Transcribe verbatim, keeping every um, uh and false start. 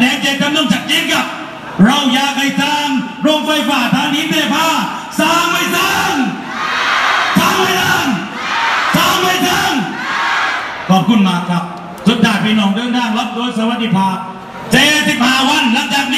ดงเจตจำนงจากจีนกับเราอยากให้สร้างโรงไฟฟ้าฐานหินเทพาสร้างไม่สร้างสร้างไม่สร้างสร้างไม่สร้างขอบคุณมากครับสุดท้ายพี่น้องเดินทางรับโดยสวัสดิภาพเจ็ดสิบห้าวันหลังจากนี้